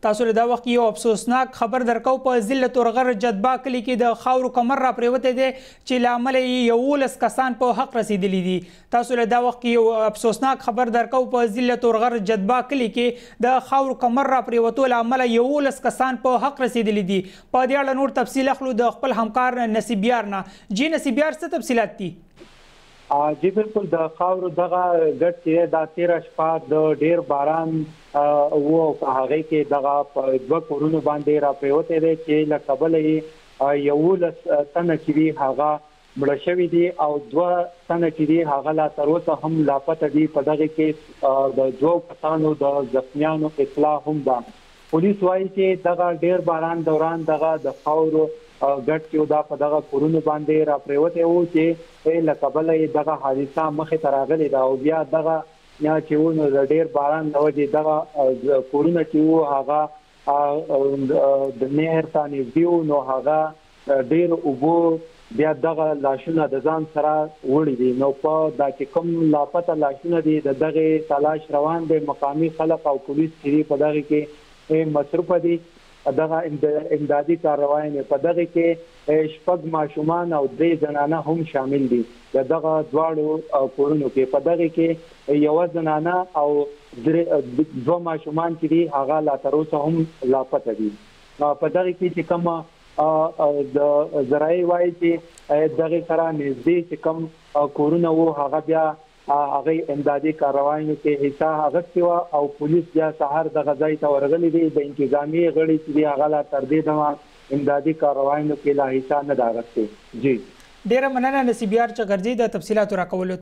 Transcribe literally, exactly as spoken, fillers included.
تاسو له دا وخت یو افسوسناک خبر درکو په ضلع تورغر جدبا کلی کې د خاورو کمر را پریوته دي چې له امله یې یولس کسان په حق رسیدلی دي. تاسو له دا وخت یو افسوسناک خبر درکو په ضلع تورغر جدبا کلی کې د خاورو کمر را پریوتو له امله یولس کسان په حق رسیدلی دي. په دې اړه نور تفصیل اخلو د خپل همکار نصیبیار نه. جی نصیبیار څه تفصیلات دي؟ جی بالکل د خاورو دغه ګډ چې دا تیره شپه د ډیر باران و په هغه کې دغه په دوه کورونو باندې را پریوته دي چې له کابل یې یولس تنه چې هغه مړه شوي دي او دوه تنه چې هغه لا تر اوسه هم لاپته دي. په دغه کې د دوه کسانو د زخمیانو اطلاع هم ده. پولیس وایي چې دغه ډیر باران دوران دغه د خاورو ګډ چې دا په دغه کورونو باندې را پریوته وو چې له کابل دغه حادثه مخې ته راغلې ده او بیا دغه یا چې ونه د ډیر باران د وجې دغه کورونه چې وو هغه د نهر ته نږدې وو نو هغه ډیر اوبو بیا دغه لاشونه د ځان سره وړي دي. نو په دا چې کوم لاپته لاشونه دي د دغه تلاش روان دي. مقامي خلک او پولیس چې په دغه کې مصروف دي. دغه امدادي کاروایي په دغه کې شپږ ماشومان او درې زنانه هم شامل دي. دغه دواړو کورونو کې په دغه کې یو زنانه او دوه ماشومان چې دي هغه لا تر اوسه هم لاپته دي. په دغه کې چې کوم د زراعي وایي چې دغه سره نږدې چې کوم کورونه وو هغه بیا هغه امدادي کاروایي کې حصہ اغستې وه او پولیس بیا سهار دغه ځای ته ورغلي دي. د انتظامي غړي چې هغه لا تر دې دمه امدادي کاروایي کې لا حصہ نه ده اغستې. جی ډیره مننه نصیبیار چغرجي د تفصیلاتو راکولو.